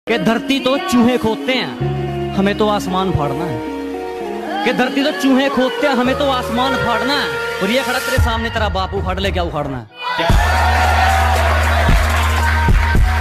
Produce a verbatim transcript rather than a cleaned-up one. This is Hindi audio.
कि धरती तो चूहे खोदते हैं, हमें तो आसमान फाड़ना है। कि धरती तो चूहे खोदते हैं, हमें तो आसमान फाड़ना है। और ये खड़ा तेरे सामने तेरा बापू फाड़ ले, क्या उखाड़ना है?